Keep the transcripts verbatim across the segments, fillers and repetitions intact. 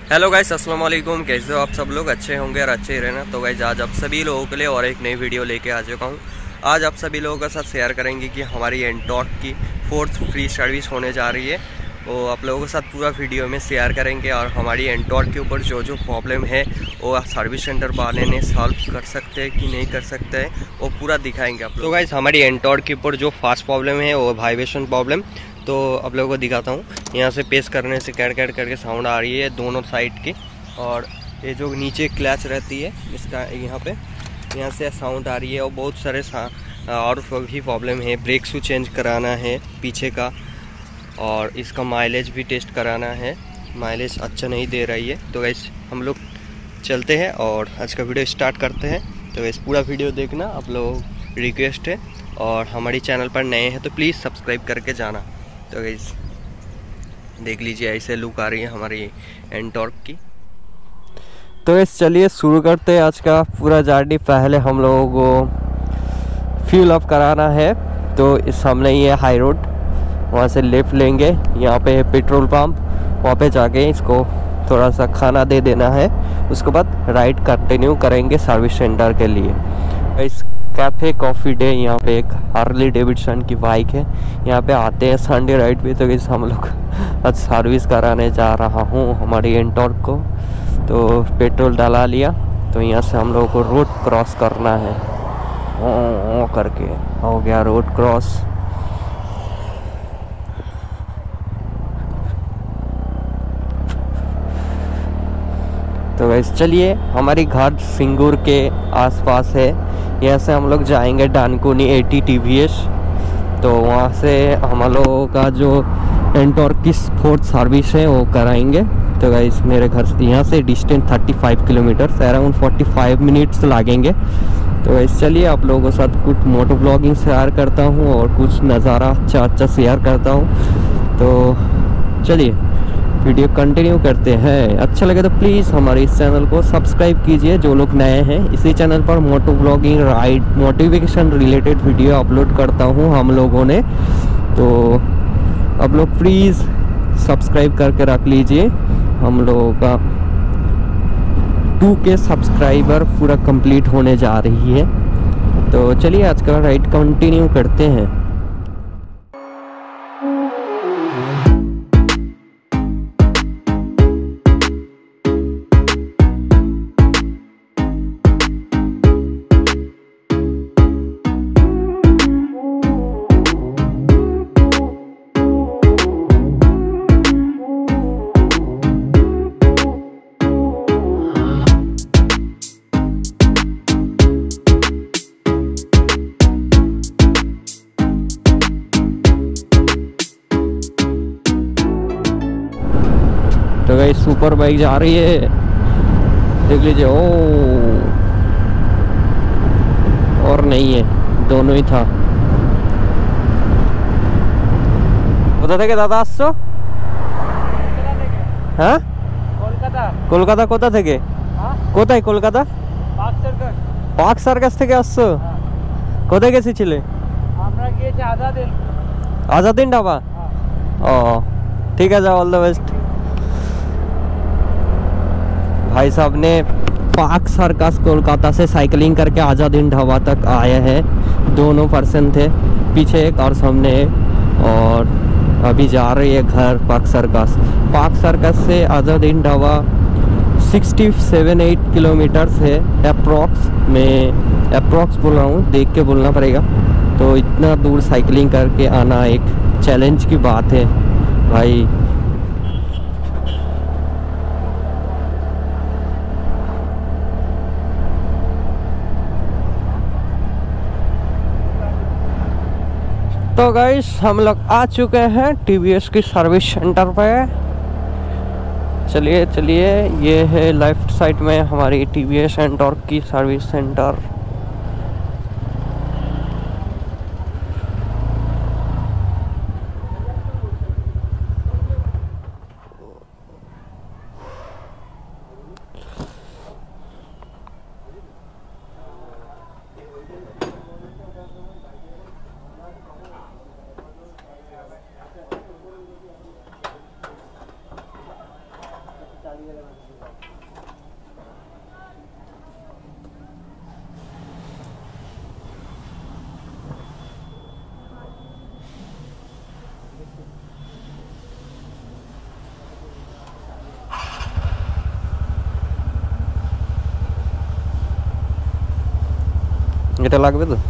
Hello guys, अस्सलाम वालेकुम। कैसे हो आप सब लोग? अच्छे होंगे और अच्छे ही रहना। तो गाइस आज आप सभी लोगों के लिए और एक नई वीडियो लेके आ चुका हूँ। आज आप सभी लोगों के साथ शेयर करेंगे कि हमारी एनटॉर्क की फोर्थ फ्री सर्विस होने जा रही है। वो आप लोगों के साथ पूरा वीडियो में शेयर करेंगे और हमारी एनटॉर्क के ऊपर जो जो प्रॉब्लम है वो सर्विस सेंटर वाले ने सॉल्व कर सकते हैं कि नहीं कर सकते हैं, वो पूरा दिखाएंगे आप लोग। तो गाइस हमारी एनटॉर्क के ऊपर जो फास्ट प्रॉब्लम है वो वाइब्रेशन प्रॉब्लम, तो आप लोगों को दिखाता हूँ। यहाँ से पेस्ट करने से कैड कैड करके साउंड आ रही है दोनों साइड की, और ये जो नीचे क्लच रहती है इसका यहाँ पे यहाँ से साउंड आ रही है। और बहुत सारे और भी प्रॉब्लम है। ब्रेक शू चेंज कराना है पीछे का, और इसका माइलेज भी टेस्ट कराना है। माइलेज अच्छा नहीं दे रही है। तो वैसे हम लोग चलते हैं और आज का वीडियो स्टार्ट करते हैं। तो वैसे पूरा वीडियो देखना आप लोग रिक्वेस्ट है, और हमारी चैनल पर नए हैं तो प्लीज़ सब्सक्राइब करके जाना। तो गाइस देख लीजिए ऐसे लुक आ रही है हमारी एनटॉर्क की। तो इस चलिए शुरू करते हैं आज का पूरा जर्नी। पहले हम लोगों को फ्यूल अप कराना है। तो इस सामने ही है हाई रोड, वहाँ से लेफ़्ट लेंगे। यहाँ पे है पेट्रोल पंप, वहाँ पे जाके इसको थोड़ा सा खाना दे देना है। उसके बाद राइड कंटिन्यू करेंगे सर्विस सेंटर के लिए। इस कैफ़े कॉफ़ी डे, यहाँ पे एक हार्ली डेविडसन की बाइक है। यहाँ पे आते हैं संडे राइड पे। तो इस हम लोग आज सर्विस कराने जा रहा हूँ हमारी एनटॉर्क को। तो पेट्रोल डाला लिया, तो यहाँ से हम लोगों को रोड क्रॉस करना है। ओ, ओ करके हो गया रोड क्रॉस। तो वैसे चलिए, हमारी घर सिंगूर के आसपास है। यहाँ से हम लोग जाएंगे डानकुनी एटी टीवीएस। तो वहाँ से हम लोगों का जो एनटॉर्क की फोर्थ सर्विस है वो कराएंगे। तो गाइस मेरे घर से यहाँ से डिस्टेंस पैंतीस किलोमीटर, अराउंड पैंतालीस मिनट्स लगेंगे। तो वैसे चलिए आप लोगों के साथ कुछ मोटो ब्लॉगिंग शेयर करता हूँ और कुछ नज़ारा अच्छा अच्छा शेयर करता हूँ। तो चलिए वीडियो कंटिन्यू करते हैं। अच्छा लगे तो प्लीज़ हमारे इस चैनल को सब्सक्राइब कीजिए जो लोग नए हैं। इसी चैनल पर moto blogging, ride, motivation related video upload करता हूँ हम लोगों ने। तो आप लोग प्लीज़ सब्सक्राइब करके रख लीजिए। हम लोगों का टू के सब्सक्राइबर पूरा कंप्लीट होने जा रही है। तो चलिए आज का राइड कंटिन्यू करते हैं। तो गाइस सुपर बाइक जा रही है, देख लीजिए। ओ और नहीं है, दोनों ही था। কোথা থেকে দাদা আসছো? হ্যাঁ কলকাতা। কলকাতা কোথা থেকে? কোথায় Kolkata? Park Circus. Park Circus থেকে আসছো? কোথায় গেছিলে? আমরা গিয়েছি আজাদিন। আজাদিন ধাবা। ও ঠিক আছে, অল দ্য বেস্ট। भाई साहब ने पार्क सर्कस कोलकाता से साइकिलिंग करके आज़ादीन ढाबा तक आए हैं। दोनों पर्सन थे, पीछे एक और सामने एक। और अभी जा रही है घर पार्क सर्कस। पार्क सर्कस से आज़ादीन ढाबा सिक्सटी सेवन एट किलोमीटर है अप्रॉक्स। मैं अप्रॉक्स बोल रहा हूँ, देख के बोलना पड़ेगा। तो इतना दूर साइकिलिंग करके आना एक चैलेंज की बात है भाई। तो गाइस हम लोग आ चुके हैं टीवीएस की सर्विस सेंटर पे। चलिए चलिए, ये है लेफ्ट साइड में हमारी टीवीएस एनटॉर्क की सर्विस सेंटर। এটা লাগবে তো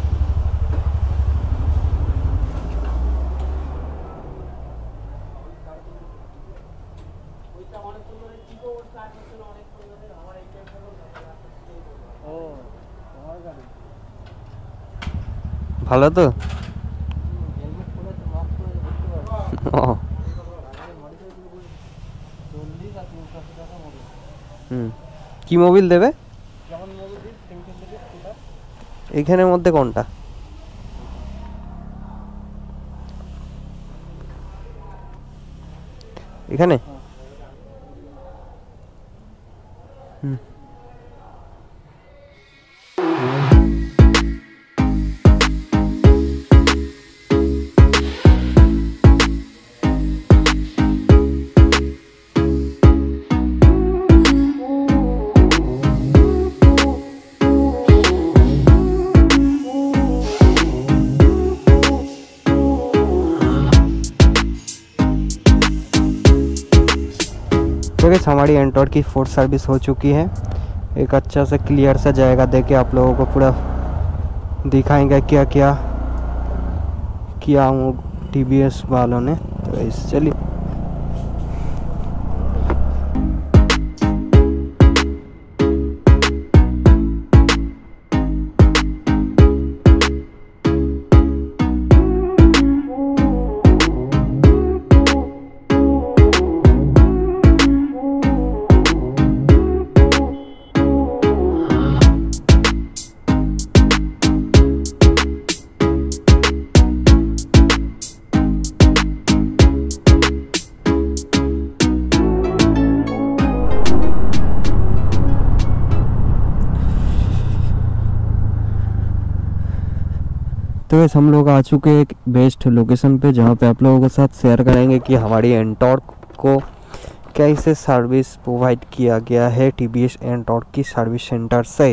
ভালো তো হুম কি মোবিল দেবে এইখানের মধ্যে কোনটা এখানে হুম तो गाइस हमारी एंटॉर्क की फोर्थ सर्विस हो चुकी है। एक अच्छा से क्लियर सा जाएगा देके आप लोगों को पूरा दिखाएंगे क्या क्या किया हूँ टीवीएस वालों ने। तो इस चलिए तो वैसे हम लोग आ चुके हैं एक बेस्ट लोकेशन पे जहाँ पे आप लोगों के साथ शेयर करेंगे कि हमारी एंटॉर्क को कैसे सर्विस प्रोवाइड किया गया है टीवीएस एंटॉर्क की सर्विस सेंटर से।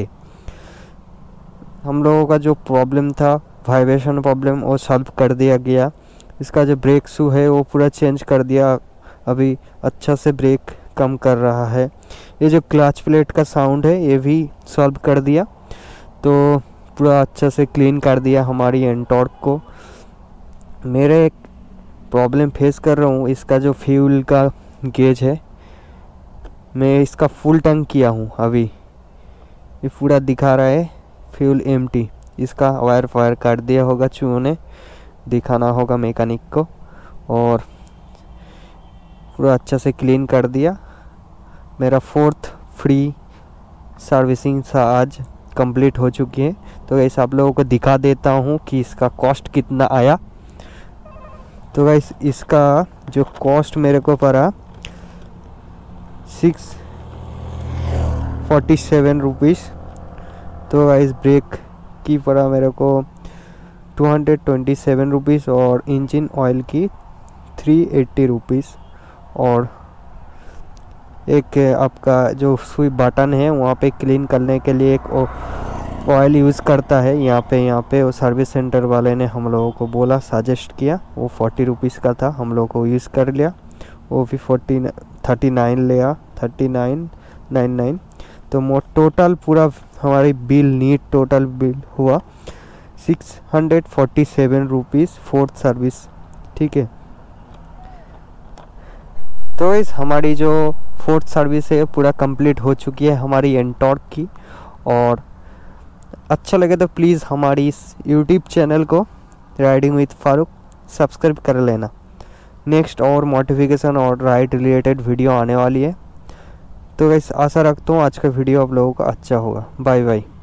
हम लोगों का जो प्रॉब्लम था वाइब्रेशन प्रॉब्लम वो सॉल्व कर दिया गया। इसका जो ब्रेक शू है वो पूरा चेंज कर दिया, अभी अच्छा से ब्रेक कम कर रहा है। ये जो क्लच प्लेट का साउंड है ये भी सॉल्व कर दिया, तो पूरा अच्छा से क्लीन कर दिया हमारी एंटॉर्क को। मेरे एक प्रॉब्लम फेस कर रहा हूँ, इसका जो फ्यूल का गेज है मैं इसका फुल टैंक किया हूँ, अभी ये पूरा दिखा रहा है फ्यूल एम्प्टी। इसका वायर फायर काट दिया होगा चूहों ने, दिखाना होगा मैकेनिक को, और पूरा अच्छा से क्लीन कर दिया। मेरा फोर्थ फ्री सर्विसिंग सा आज कंप्लीट हो चुकी है। तो गाइस आप लोगों को दिखा देता हूँ कि इसका कॉस्ट कितना आया। तो गाइस इसका जो कॉस्ट मेरे को पड़ा सिक्स फोर्टी सेवन रुपीज़। तो गाइस ब्रेक की पड़ा मेरे को two hundred twenty seven rupees और इंजन ऑयल की थ्री एट्टी रुपीज़। और एक आपका जो सुई बटन है वहाँ पे क्लीन करने के लिए एक ऑयल यूज़ करता है यहाँ पे यहाँ पे वो सर्विस सेंटर वाले ने हम लोगों को बोला, सजेस्ट किया। वो फोर्टी रुपीज़ का था, हम लोगों को यूज़ कर लिया। वो भी फोर्टी थर्टी नाइन लिया, थर्टी नाइन नाइन नाइन। तो मो टोटल पूरा हमारी बिल नीट टोटल बिल हुआ six hundred forty seven rupees fourth service. ठीक है, तो इस हमारी जो फोर्थ सर्विस है पूरा कंप्लीट हो चुकी है हमारी एंटॉर्क की। और अच्छा लगे तो प्लीज़ हमारी इस यूट्यूब चैनल को राइडिंग विद फारूक सब्सक्राइब कर लेना। नेक्स्ट और मोटिफिकेशन और राइड रिलेटेड वीडियो आने वाली है। तो गाइस आशा रखता हूँ आज का वीडियो आप लोगों को अच्छा होगा। Bye bye.